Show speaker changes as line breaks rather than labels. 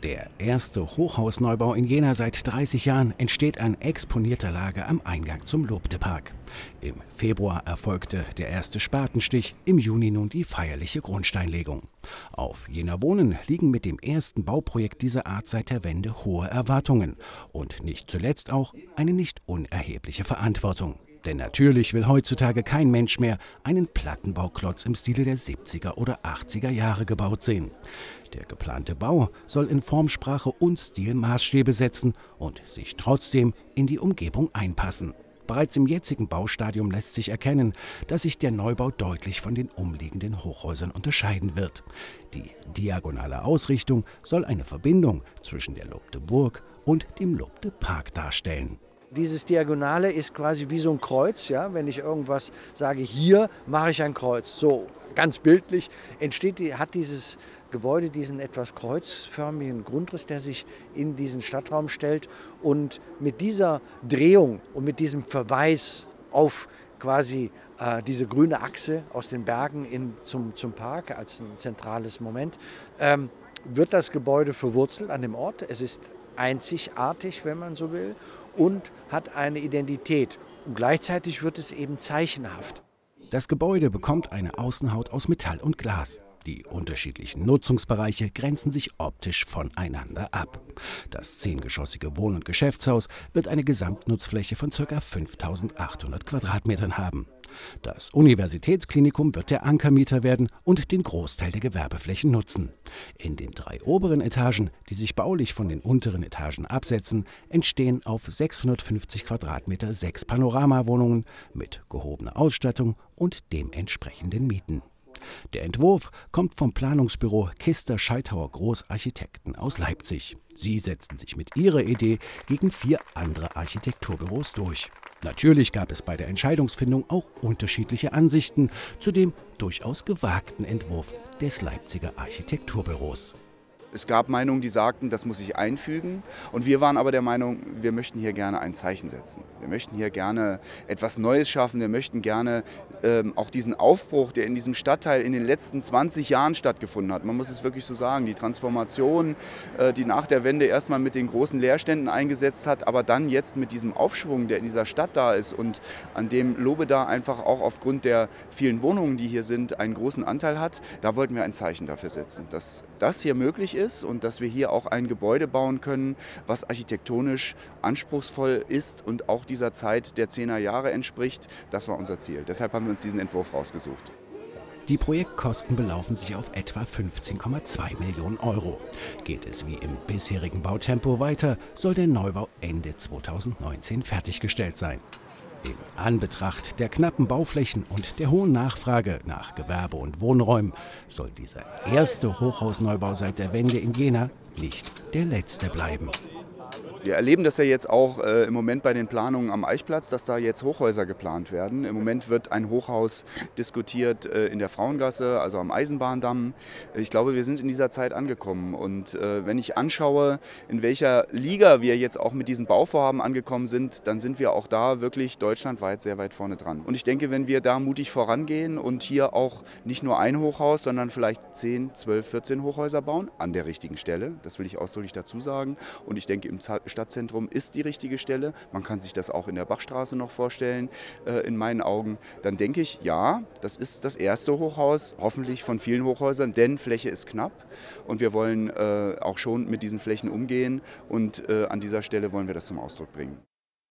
Der erste Hochhausneubau in Jena seit 30 Jahren entsteht an exponierter Lage am Eingang zum Lobde-Park. Im Februar erfolgte der erste Spatenstich, im Juni nun die feierliche Grundsteinlegung. Auf Jena Wohnen liegen mit dem ersten Bauprojekt dieser Art seit der Wende hohe Erwartungen und nicht zuletzt auch eine nicht unerhebliche Verantwortung. Denn natürlich will heutzutage kein Mensch mehr einen Plattenbauklotz im Stile der 70er oder 80er Jahre gebaut sehen. Der geplante Bau soll in Formsprache und Stil Maßstäbe setzen und sich trotzdem in die Umgebung einpassen. Bereits im jetzigen Baustadium lässt sich erkennen, dass sich der Neubau deutlich von den umliegenden Hochhäusern unterscheiden wird. Die diagonale Ausrichtung soll eine Verbindung zwischen der Lobde-Burg und dem Lobde-Park darstellen.
Dieses Diagonale ist quasi wie so ein Kreuz. Ja? Wenn ich irgendwas sage, hier mache ich ein Kreuz, so ganz bildlich, hat dieses Gebäude diesen etwas kreuzförmigen Grundriss, der sich in diesen Stadtraum stellt. Und mit dieser Drehung und mit diesem Verweis auf quasi diese grüne Achse aus den Bergen zum Park als ein zentrales Moment, wird das Gebäude verwurzelt an dem Ort. Es ist einzigartig, wenn man so will, und hat eine Identität. Und gleichzeitig wird es eben zeichenhaft.
Das Gebäude bekommt eine Außenhaut aus Metall und Glas. Die unterschiedlichen Nutzungsbereiche grenzen sich optisch voneinander ab. Das 10-geschossige Wohn- und Geschäftshaus wird eine Gesamtnutzfläche von ca. 5.800 Quadratmetern haben. Das Universitätsklinikum wird der Ankermieter werden und den Großteil der Gewerbeflächen nutzen. In den 3 oberen Etagen, die sich baulich von den unteren Etagen absetzen, entstehen auf 650 Quadratmeter 6 Panoramawohnungen mit gehobener Ausstattung und dementsprechenden Mieten. Der Entwurf kommt vom Planungsbüro Kister-Scheithauer Großarchitekten aus Leipzig. Sie setzten sich mit ihrer Idee gegen 4 andere Architekturbüros durch. Natürlich gab es bei der Entscheidungsfindung auch unterschiedliche Ansichten zu dem durchaus gewagten Entwurf des Leipziger Architekturbüros.
Es gab Meinungen, die sagten, das muss sich einfügen. Und wir waren aber der Meinung, wir möchten hier gerne ein Zeichen setzen. Wir möchten hier gerne etwas Neues schaffen. Wir möchten gerne auch diesen Aufbruch, der in diesem Stadtteil in den letzten 20 Jahren stattgefunden hat. Man muss es wirklich so sagen, die Transformation, die nach der Wende erstmal mit den großen Leerständen eingesetzt hat, aber dann jetzt mit diesem Aufschwung, der in dieser Stadt da ist und an dem Lobeda einfach auch aufgrund der vielen Wohnungen, die hier sind, einen großen Anteil hat. Da wollten wir ein Zeichen dafür setzen, dass das hier möglich ist und dass wir hier auch ein Gebäude bauen können, was architektonisch anspruchsvoll ist und auch dieser Zeit der 10er Jahre entspricht. Das war unser Ziel. Deshalb haben wir uns diesen Entwurf rausgesucht.
Die Projektkosten belaufen sich auf etwa 15,2 Millionen Euro. Geht es wie im bisherigen Bautempo weiter, soll der Neubau Ende 2019 fertiggestellt sein. In Anbetracht der knappen Bauflächen und der hohen Nachfrage nach Gewerbe- und Wohnräumen soll dieser erste Hochhausneubau seit der Wende in Jena nicht der letzte bleiben.
Wir erleben das ja jetzt auch im Moment bei den Planungen am Eichplatz, dass da jetzt Hochhäuser geplant werden. Im Moment wird ein Hochhaus diskutiert in der Frauengasse, also am Eisenbahndamm. Ich glaube, wir sind in dieser Zeit angekommen. Und wenn ich anschaue, in welcher Liga wir jetzt auch mit diesen Bauvorhaben angekommen sind, dann sind wir auch da wirklich deutschlandweit sehr weit vorne dran. Und ich denke, wenn wir da mutig vorangehen und hier auch nicht nur ein Hochhaus, sondern vielleicht 10, 12, 14 Hochhäuser bauen, an der richtigen Stelle, das will ich ausdrücklich dazu sagen. Und ich denke, im Stadtzentrum ist die richtige Stelle. Man kann sich das auch in der Bachstraße noch vorstellen, in meinen Augen. Dann denke ich, ja, das ist das erste Hochhaus, hoffentlich von vielen Hochhäusern, denn Fläche ist knapp und wir wollen auch schon mit diesen Flächen umgehen und an dieser Stelle wollen wir das zum Ausdruck bringen.